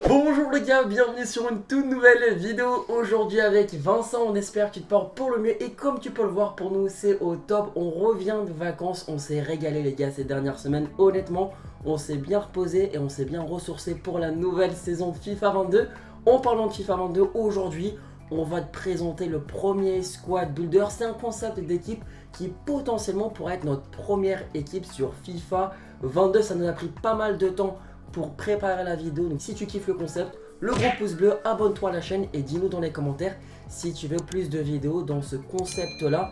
Bonjour les gars, bienvenue sur une toute nouvelle vidéo aujourd'hui avec Vincent. On espère que tu te portes pour le mieux et comme tu peux le voir, pour nous c'est au top. On revient de vacances, on s'est régalé les gars ces dernières semaines. Honnêtement, on s'est bien reposé et on s'est bien ressourcé pour la nouvelle saison de FIFA 22. En parlant de FIFA 22, aujourd'hui on va te présenter le premier squad builder. C'est un concept d'équipe qui potentiellement pourrait être notre première équipe sur FIFA 22. Ça nous a pris pas mal de temps pour préparer la vidéo. Donc si tu kiffes le concept, le gros pouce bleu, abonne-toi à la chaîne et dis-nous dans les commentaires si tu veux plus de vidéos dans ce concept là.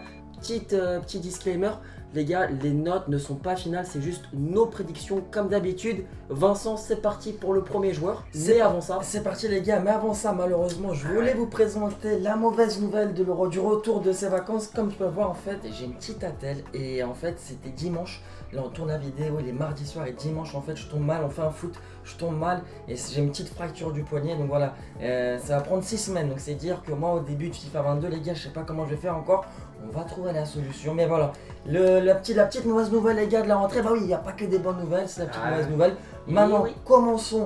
Petit disclaimer, les gars, les notes ne sont pas finales, c'est juste nos prédictions comme d'habitude. Vincent, c'est parti pour le premier joueur. Mais avant ça, c'est parti les gars, mais avant ça, malheureusement, je voulais vous présenter la mauvaise nouvelle du retour de ces vacances. Comme tu peux voir, en fait, j'ai une petite attelle et en fait, c'était dimanche. Là, on tourne la vidéo, il est mardi soir et dimanche, en fait, je tombe mal. On fait un foot, je tombe mal et j'ai une petite fracture du poignet. Donc voilà, ça va prendre 6 semaines. Donc c'est dire que moi, au début de FIFA 22, les gars, je sais pas comment je vais faire encore. On va trouver la solution, mais voilà. La petite mauvaise nouvelle, les gars, de la rentrée. Bah oui, il n'y a pas que des bonnes nouvelles, c'est la petite mauvaise nouvelle. Maintenant, commençons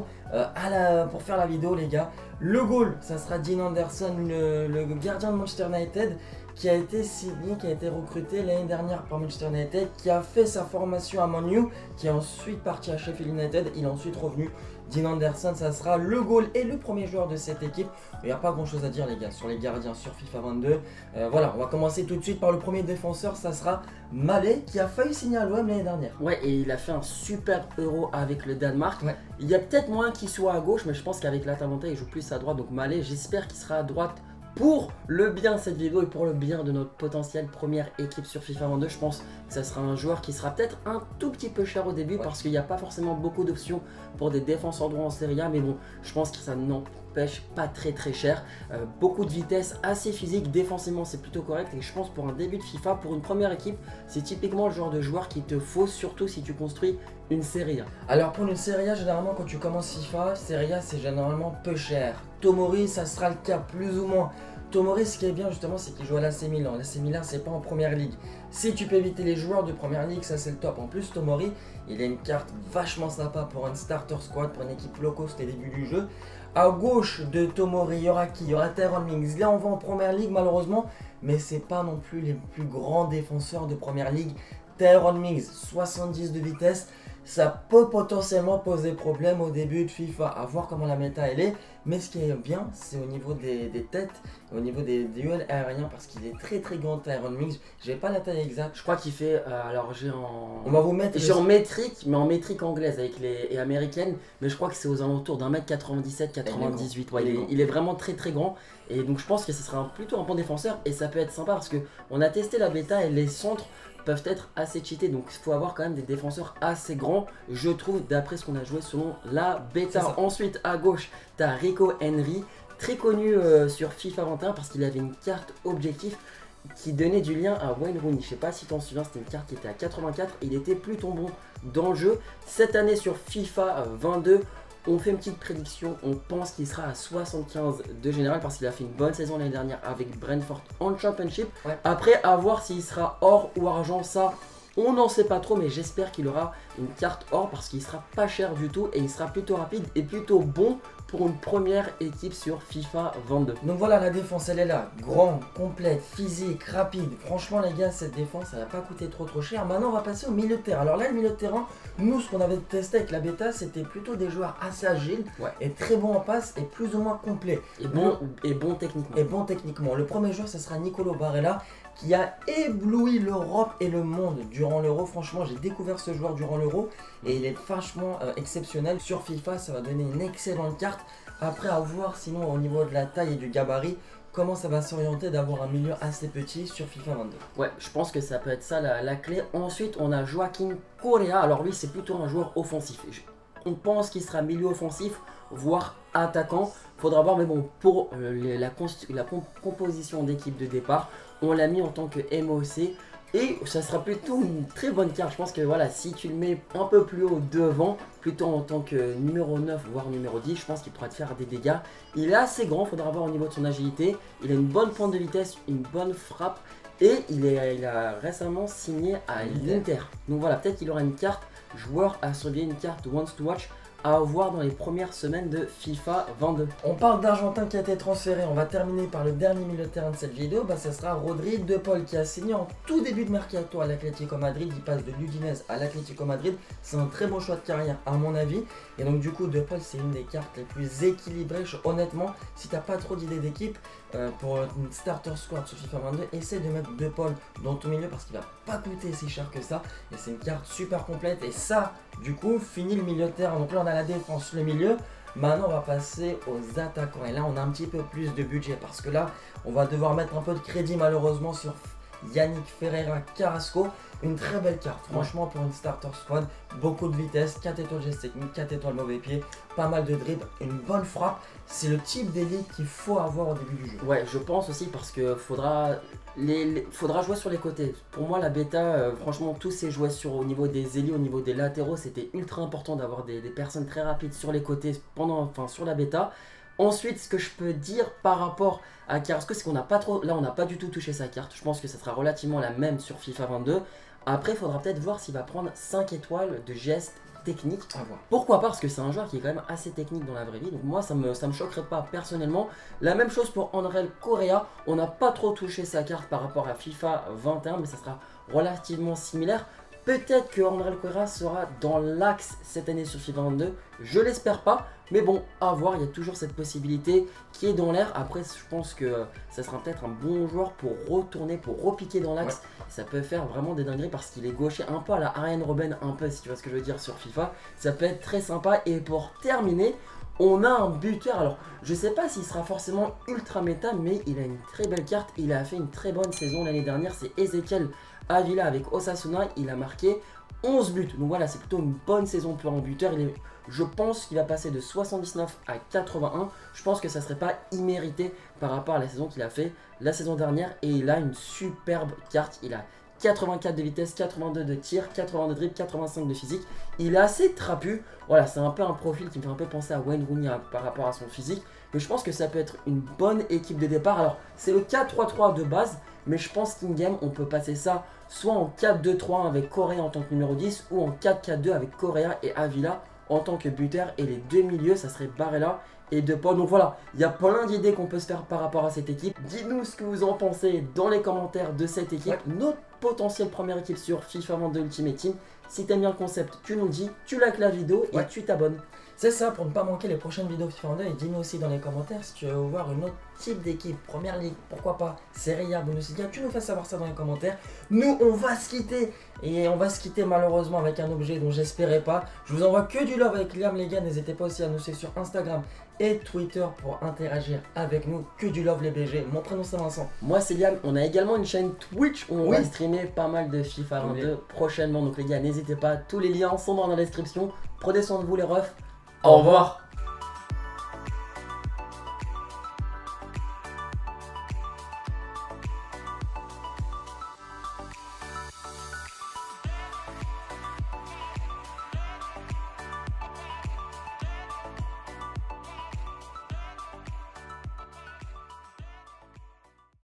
pour faire la vidéo, les gars. Le goal, ça sera Dean Anderson, le gardien de Manchester United, qui a été signé, qui a été recruté l'année dernière par Manchester United, qui a fait sa formation à Man U, qui est ensuite parti à Sheffield United. Il est ensuite revenu. Dean Anderson, ça sera le goal et le premier joueur de cette équipe. Il n'y a pas grand chose à dire les gars sur les gardiens sur FIFA 22. Voilà, on va commencer tout de suite par le premier défenseur, ça sera Malé, qui a failli signer à l'OM l'année dernière. Ouais, et il a fait un super Euro avec le Danemark. Ouais. Il y a peut-être moins qu'il soit à gauche, mais je pense qu'avec l'Atalanta il joue plus à droite. Donc Malé, j'espère qu'il sera à droite pour le bien de cette vidéo et pour le bien de notre potentielle première équipe sur FIFA 22. Je pense que ça sera un joueur qui sera peut-être un tout petit peu cher au début, parce qu'il n'y a pas forcément beaucoup d'options pour des défenseurs droits en Serie A, mais bon, je pense que ça n'empêche pas très cher. Beaucoup de vitesse, assez physique, défensivement c'est plutôt correct, et je pense pour un début de FIFA, pour une première équipe, c'est typiquement le genre de joueur qu'il te faut, surtout si tu construis une Serie A. Alors pour une Serie A, généralement quand tu commences FIFA, Serie A c'est généralement peu cher. Tomori, ça sera le cas plus ou moins. Tomori, ce qui est bien justement, c'est qu'il joue à l'AC Milan. L'AC Milan, c'est pas en première ligue. Si tu peux éviter les joueurs de première ligue, ça c'est le top. En plus, Tomori, il a une carte vachement sympa pour un starter squad, pour une équipe low cost les débuts du jeu. À gauche de Tomori, il y aura qui? Il y aura Tyrone Mings. Là, on va en première ligue malheureusement, mais c'est pas non plus les plus grands défenseurs de première ligue. Tyrone Mings, 70 de vitesse. Ça peut potentiellement poser problème au début de FIFA, à voir comment la méta elle est. Mais ce qui est bien, c'est au niveau des têtes, au niveau des duels aériens, parce qu'il est très grand Tyrone Mings. J'ai pas la taille exacte. Je crois qu'il fait, alors j'ai en... On va vous mettre... J'ai en métrique, mais en métrique anglaise avec et américaine, mais je crois que c'est aux alentours d'1m97, 98. Ouais, il est vraiment très grand. Et donc je pense que ce sera plutôt un bon défenseur et ça peut être sympa parce que on a testé la bêta et les centres peuvent être assez cheatés, donc il faut avoir quand même des défenseurs assez grands, je trouve, d'après ce qu'on a joué selon la bêta. Ensuite à gauche tu as Rico Henry, très connu sur FIFA 21 parce qu'il avait une carte objectif qui donnait du lien à Wayne Rooney. Je sais pas si tu t'en souviens, c'était une carte qui était à 84, il était plutôt bon dans le jeu. Cette année sur FIFA 22, on fait une petite prédiction, on pense qu'il sera à 75 de général parce qu'il a fait une bonne saison l'année dernière avec Brentford en Championship. Ouais. Après, à voir s'il sera or ou argent, ça on n'en sait pas trop, mais j'espère qu'il aura une carte or parce qu'il sera pas cher du tout et il sera plutôt rapide et plutôt bon pour une première équipe sur FIFA 22. Donc voilà, la défense elle est là, grand, complète, physique, rapide. Franchement les gars, cette défense elle n'a pas coûté trop cher. Maintenant on va passer au milieu de terrain. Alors là le milieu de terrain, nous ce qu'on avait testé avec la bêta, c'était plutôt des joueurs assez agiles, et très bons en passe et plus ou moins complets. Et bon techniquement. Le premier joueur ce sera Nicolo Barella, qui a ébloui l'Europe et le monde durant l'Euro. Franchement, j'ai découvert ce joueur durant l'Euro et il est vachement exceptionnel. Sur FIFA, ça va donner une excellente carte. Après, à voir sinon au niveau de la taille et du gabarit, comment ça va s'orienter d'avoir un milieu assez petit sur FIFA 22. Ouais, je pense que ça peut être ça la clé. Ensuite, on a Joaquin Correa. Alors lui, c'est plutôt un joueur offensif. On pense qu'il sera milieu offensif, voire attaquant. Faudra voir, mais bon, pour la composition d'équipe de départ, on l'a mis en tant que MOC. Et ça sera plutôt une très bonne carte. Je pense que voilà, si tu le mets un peu plus haut devant, plutôt en tant que numéro 9 voire numéro 10, je pense qu'il pourra te faire des dégâts. Il est assez grand, il faudra voir au niveau de son agilité. Il a une bonne pointe de vitesse, une bonne frappe. Et il a récemment signé à l'Inter. Donc voilà, peut-être qu'il aura une carte joueur à surveiller, une carte Wants to Watch à avoir dans les premières semaines de FIFA 22. On parle d'Argentin qui a été transféré, on va terminer par le dernier milieu de terrain de cette vidéo, ce sera Rodri De Paul qui a signé en tout début de mercato à l'Atlético Madrid, il passe de l'Udinese à l'Atlético Madrid, c'est un très bon choix de carrière à mon avis, et donc du coup De Paul c'est une des cartes les plus équilibrées, honnêtement, si t'as pas trop d'idées d'équipe, pour une starter squad sur FIFA 22, essaie de mettre De Paul dans ton milieu parce qu'il va pas coûter si cher que ça, et c'est une carte super complète, et ça, du coup, finit le milieu de terrain, donc là on a la défense, le milieu. Maintenant on va passer aux attaquants et là on a un petit peu plus de budget parce que là on va devoir mettre un peu de crédit malheureusement sur Yannick Ferreira Carrasco. Une très belle carte, franchement pour une starter squad, beaucoup de vitesse, 4 étoiles geste technique, 4 étoiles mauvais pied, pas mal de dribble, une bonne frappe, c'est le type d'élite qu'il faut avoir au début du jeu. Ouais, je pense aussi parce que faudra jouer sur les côtés. Pour moi la bêta, franchement tous ces joueurs au niveau des ailiers, au niveau des latéraux, c'était ultra important d'avoir des personnes très rapides sur les côtés sur la bêta. Ensuite, ce que je peux dire par rapport à Carrasco, c'est qu'on n'a pas trop, là on n'a pas du tout touché sa carte. Je pense que ça sera relativement la même sur FIFA 22. Après, il faudra peut-être voir s'il va prendre 5 étoiles de geste technique. Pourquoi pas? Parce que c'est un joueur qui est quand même assez technique dans la vraie vie. Donc moi, ça me choquerait pas personnellement. La même chose pour André Correa. On n'a pas trop touché sa carte par rapport à FIFA 21, mais ça sera relativement similaire. Peut-être que André Correa sera dans l'axe cette année sur FIFA 22. Je l'espère pas. Mais bon, à voir, il y a toujours cette possibilité qui est dans l'air. Après, je pense que ça sera peut-être un bon joueur pour retourner, pour repiquer dans l'axe. Ouais. Ça peut faire vraiment des dingueries parce qu'il est gaucher, un peu à la Arjen Robben, un peu si tu vois ce que je veux dire sur FIFA. Ça peut être très sympa. Et pour terminer, on a un buteur. Alors, je sais pas s'il sera forcément ultra méta, mais il a une très belle carte. Il a fait une très bonne saison l'année dernière. C'est Ezequiel Avila avec Osasuna. Il a marqué 11 buts. Donc voilà, c'est plutôt une bonne saison pour un buteur. Je pense qu'il va passer de 79 à 81. Je pense que ça serait pas immérité par rapport à la saison qu'il a fait la saison dernière. Et il a une superbe carte. Il a 84 de vitesse, 82 de tir, 82 de dribble, 85 de physique. Il est assez trapu. Voilà, c'est un peu un profil qui me fait un peu penser à Wayne Rooney par rapport à son physique. Mais je pense que ça peut être une bonne équipe de départ. Alors, c'est le 4-3-3 de base. Mais je pense qu'in-game, on peut passer ça soit en 4-2-3 avec Correa en tant que numéro 10 ou en 4-4-2 avec Correa et Avila en tant que buteur. Et les deux milieux, ça serait Barella et De Paul. Donc voilà, il y a plein d'idées qu'on peut se faire par rapport à cette équipe. Dites-nous ce que vous en pensez dans les commentaires de cette équipe. Ouais. Notre potentielle première équipe sur FIFA 22 Ultimate Team. Si t'aimes bien le concept, tu nous le dis, tu likes la vidéo et tu t'abonnes. C'est ça, pour ne pas manquer les prochaines vidéos FIFA 22. Et dis-nous aussi dans les commentaires si tu veux voir une autre type d'équipe, première ligue, pourquoi pas Serie A, Bundesliga, tu nous fais savoir ça dans les commentaires. Nous, on va se quitter. Et on va se quitter malheureusement avec un objet dont j'espérais pas. Je vous envoie que du love avec Liam les gars. N'hésitez pas aussi à nous suivre sur Instagram et Twitter pour interagir avec nous. Que du love les BG. Mon prénom c'est Vincent. Moi c'est Liam. On a également une chaîne Twitch où on va streamer pas mal de FIFA 22 prochainement. Donc les gars, n'hésitez pas. Tous les liens sont dans la description. Prenez soin de vous les refs. Au revoir.